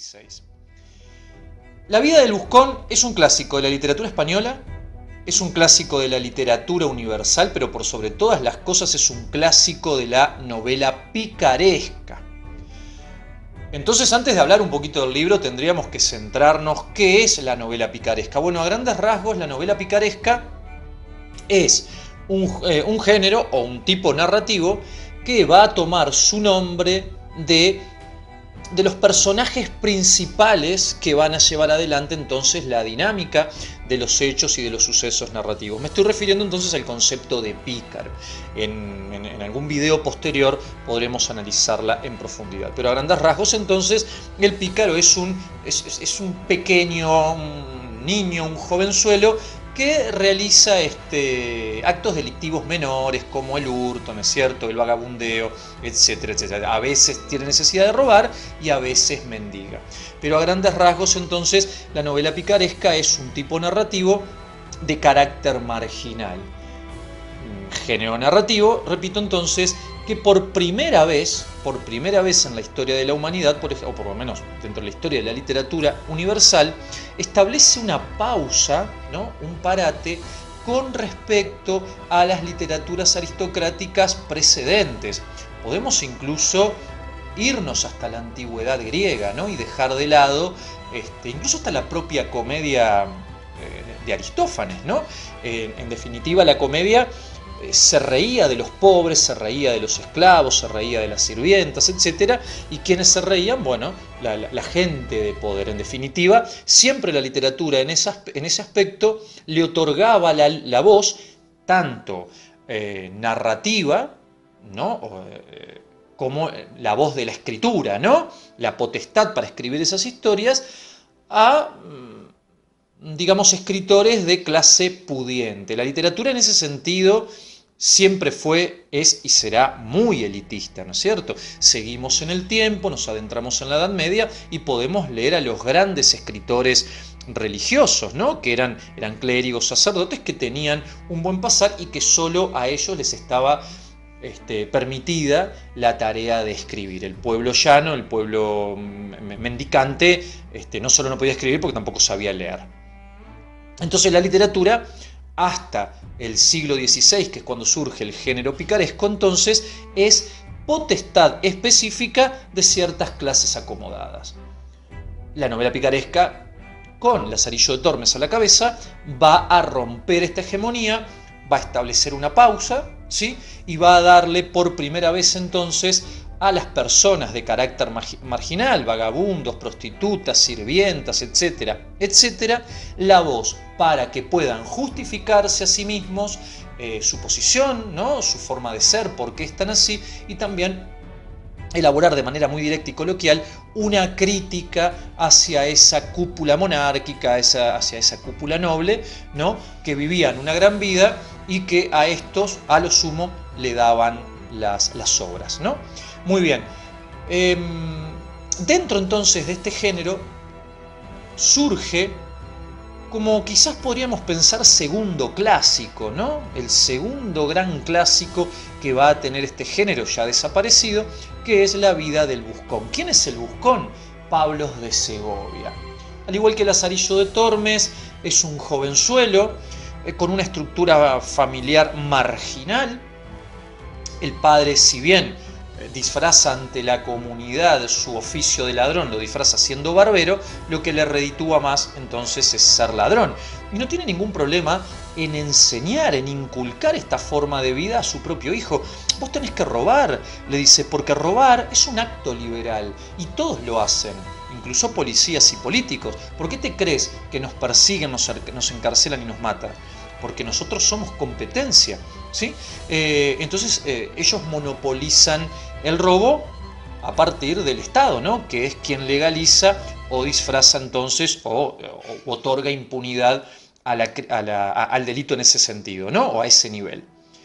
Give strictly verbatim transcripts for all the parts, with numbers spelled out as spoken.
dieciséis. La vida del Buscón es un clásico de la literatura española, es un clásico de la literatura universal, pero por sobre todas las cosas es un clásico de la novela picaresca. Entonces, antes de hablar un poquito del libro, tendríamos que centrarnos qué es la novela picaresca. Bueno, a grandes rasgos, la novela picaresca es un, eh, un género o un tipo narrativo que va a tomar su nombre de, de los personajes principales que van a llevar adelante entonces la dinámica de los hechos y de los sucesos narrativos. Me estoy refiriendo entonces al concepto de pícaro. En, en, en algún video posterior podremos analizarla en profundidad. Pero a grandes rasgos entonces el pícaro es un, es, es, es un pequeño un niño, un jovenzuelo que realiza este, actos delictivos menores como el hurto, ¿no es cierto?, el vagabundeo, etcétera, etcétera. A veces tiene necesidad de robar y a veces mendiga. Pero a grandes rasgos entonces la novela picaresca es un tipo narrativo de carácter marginal. Un género narrativo, repito entonces, que por primera vez, por primera vez en la historia de la humanidad, por, o por lo menos dentro de la historia de la literatura universal, establece una pausa, ¿no?, un parate con respecto a las literaturas aristocráticas precedentes. Podemos incluso irnos hasta la antigüedad griega, ¿no?, y dejar de lado este, incluso hasta la propia comedia eh, de Aristófanes, ¿no? Eh, en definitiva, la comedia se reía de los pobres, se reía de los esclavos, se reía de las sirvientas, etcétera. ¿Y quiénes se reían? Bueno, la, la, la gente de poder. En definitiva, siempre la literatura en, esa, en ese aspecto le otorgaba la, la voz, tanto eh, narrativa, ¿no?, o, eh, como la voz de la escritura, ¿no?, la potestad para escribir esas historias, a, digamos, escritores de clase pudiente. La literatura en ese sentido siempre fue, es y será muy elitista, ¿no es cierto? Seguimos en el tiempo, nos adentramos en la Edad Media y podemos leer a los grandes escritores religiosos, ¿no?, que eran, eran clérigos, sacerdotes, que tenían un buen pasar y que solo a ellos les estaba Este, permitida la tarea de escribir. El pueblo llano, el pueblo mendicante, este, no solo no podía escribir porque tampoco sabía leer. Entonces la literatura, hasta el siglo dieciséis, que es cuando surge el género picaresco, entonces es potestad específica de ciertas clases acomodadas. La novela picaresca, con Lazarillo de Tormes a la cabeza, va a romper esta hegemonía, va a establecer una pausa, ¿sí?, y va a darle por primera vez entonces a las personas de carácter marginal, vagabundos, prostitutas, sirvientas, etcétera, etcétera, la voz para que puedan justificarse a sí mismos eh, su posición, ¿no?, su forma de ser, por qué están así, y también elaborar de manera muy directa y coloquial una crítica hacia esa cúpula monárquica, esa, hacia esa cúpula noble, ¿no?, que vivían una gran vida y que a estos, a lo sumo, le daban las, las obras, ¿no? Muy bien. Eh, dentro entonces de este género surge, como quizás podríamos pensar, segundo clásico, ¿no? El segundo gran clásico que va a tener este género ya desaparecido, que es la vida del Buscón. ¿Quién es el Buscón? Pablos de Segovia. Al igual que Lazarillo de Tormes, es un jovenzuelo eh, con una estructura familiar marginal. El padre, si bien disfraza ante la comunidad su oficio de ladrón, lo disfraza siendo barbero, lo que le reditúa más entonces es ser ladrón. Y no tiene ningún problema en enseñar, en inculcar esta forma de vida a su propio hijo. Vos tenés que robar, le dice, porque robar es un acto liberal y todos lo hacen, incluso policías y políticos. ¿Por qué te crees que nos persiguen, nos, nos encarcelan y nos matan? Porque nosotros somos competencia, ¿sí? Eh, entonces eh, ellos monopolizan el robo a partir del Estado, ¿no?, que es quien legaliza o disfraza entonces o, o otorga impunidad a la, a la, a, al delito en ese sentido, ¿no?, o a ese nivel.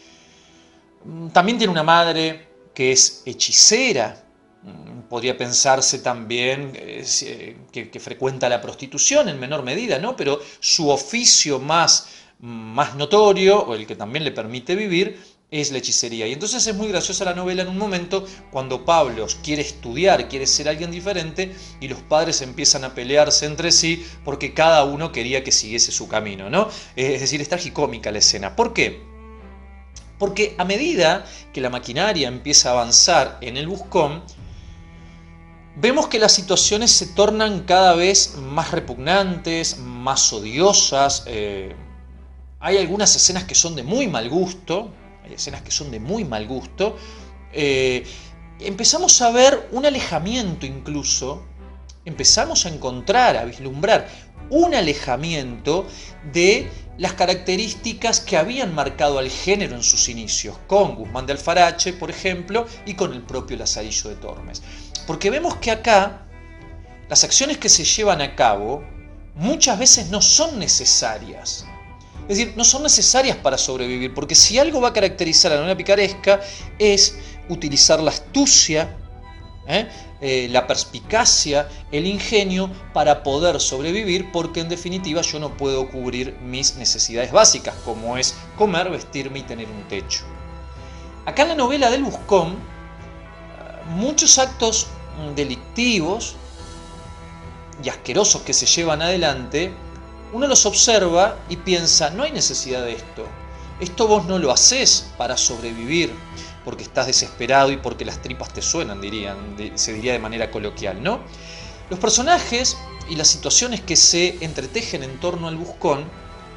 También tiene una madre que es hechicera. Podría pensarse también eh, que, que frecuenta la prostitución en menor medida, ¿no?, pero su oficio más más notorio, o el que también le permite vivir, es la hechicería. Y entonces es muy graciosa la novela en un momento cuando Pablo quiere estudiar, quiere ser alguien diferente y los padres empiezan a pelearse entre sí porque cada uno quería que siguiese su camino, ¿no? Es decir, es tragicómica la escena. ¿Por qué? Porque a medida que la maquinaria empieza a avanzar en el Buscón, vemos que las situaciones se tornan cada vez más repugnantes, más odiosas. Eh, hay algunas escenas que son de muy mal gusto, hay escenas que son de muy mal gusto. Eh, empezamos a ver un alejamiento incluso, empezamos a encontrar, a vislumbrar un alejamiento de las características que habían marcado al género en sus inicios, con Guzmán de Alfarache, por ejemplo, y con el propio Lazarillo de Tormes. Porque vemos que acá las acciones que se llevan a cabo muchas veces no son necesarias. Es decir, no son necesarias para sobrevivir, porque si algo va a caracterizar a la novela picaresca es utilizar la astucia, ¿eh? Eh, la perspicacia, el ingenio para poder sobrevivir, porque en definitiva yo no puedo cubrir mis necesidades básicas, como es comer, vestirme y tener un techo. Acá en la novela del Buscón, muchos actos delictivos y asquerosos que se llevan adelante, uno los observa y piensa, no hay necesidad de esto. Esto vos no lo hacés para sobrevivir, porque estás desesperado y porque las tripas te suenan, dirían, se diría de manera coloquial, ¿no? Los personajes y las situaciones que se entretejen en torno al Buscón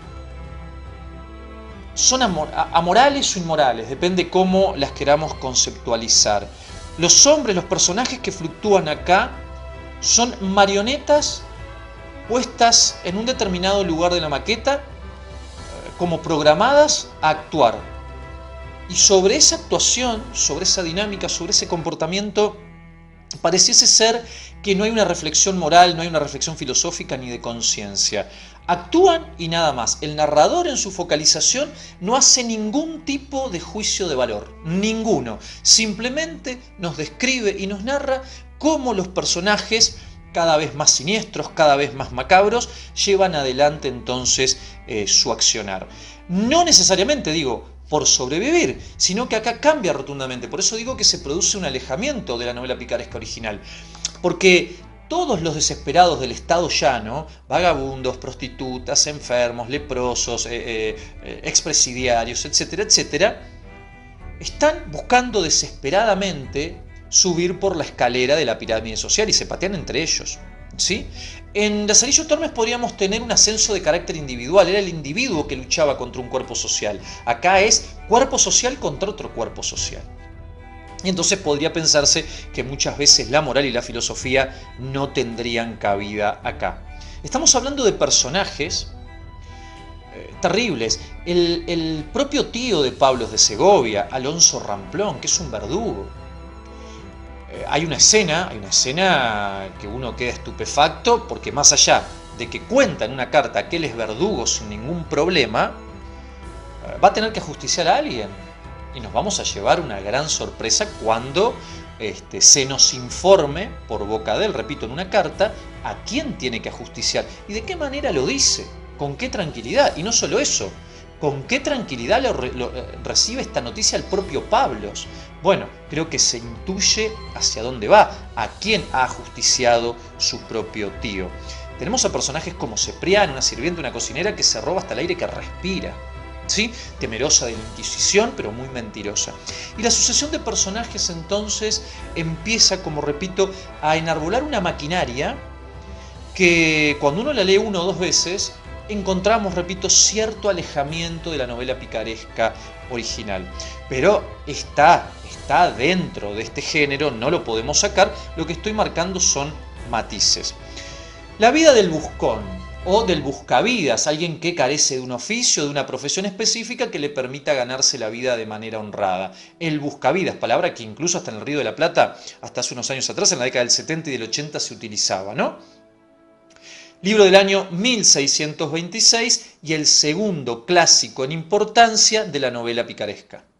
son amor, amorales o inmorales, depende cómo las queramos conceptualizar. Los hombres, los personajes que fluctúan acá, son marionetas puestas en un determinado lugar de la maqueta, como programadas a actuar. Y sobre esa actuación, sobre esa dinámica, sobre ese comportamiento, pareciese ser que no hay una reflexión moral, no hay una reflexión filosófica ni de conciencia. Actúan y nada más. El narrador en su focalización no hace ningún tipo de juicio de valor, ninguno. Simplemente nos describe y nos narra cómo los personajes, cada vez más siniestros, cada vez más macabros, llevan adelante entonces eh, su accionar. No necesariamente, digo, por sobrevivir, sino que acá cambia rotundamente. Por eso digo que se produce un alejamiento de la novela picaresca original. Porque todos los desesperados del estado llano, vagabundos, prostitutas, enfermos, leprosos, eh, eh, expresidiarios, etcétera, etcétera, están buscando desesperadamente subir por la escalera de la pirámide social y se patean entre ellos, ¿sí? En Lazarillo de Tormes podríamos tener un ascenso de carácter individual, era el individuo que luchaba contra un cuerpo social. Acá es cuerpo social contra otro cuerpo social. Y entonces podría pensarse que muchas veces la moral y la filosofía no tendrían cabida acá. Estamos hablando de personajes eh, terribles. El, el propio tío de Pablos de Segovia, Alonso Ramplón, que es un verdugo. Eh, hay una escena, hay una escena que uno queda estupefacto, porque más allá de que cuenta en una carta que él es verdugo sin ningún problema, eh, va a tener que ajusticiar a alguien. Y nos vamos a llevar una gran sorpresa cuando este, se nos informe por boca de él, repito, en una carta, a quién tiene que ajusticiar y de qué manera lo dice, con qué tranquilidad. Y no solo eso, con qué tranquilidad lo, lo, recibe esta noticia el propio Pablos. Bueno, creo que se intuye hacia dónde va, a quién ha ajusticiado su propio tío. Tenemos a personajes como Cepriano, una sirvienta, una cocinera que se roba hasta el aire que respira. ¿Sí? Temerosa de la Inquisición, pero muy mentirosa. Y la sucesión de personajes entonces empieza, como repito, a enarbolar una maquinaria que cuando uno la lee una o dos veces, encontramos, repito, cierto alejamiento de la novela picaresca original. Pero está, está dentro de este género, no lo podemos sacar, lo que estoy marcando son matices. La vida del buscón, o del buscavidas, alguien que carece de un oficio, de una profesión específica que le permita ganarse la vida de manera honrada. El buscavidas, palabra que incluso hasta en el Río de la Plata, hasta hace unos años atrás, en la década del setenta y del ochenta, se utilizaba, ¿no? Libro del año mil seiscientos veintiséis y el segundo clásico en importancia de la novela picaresca.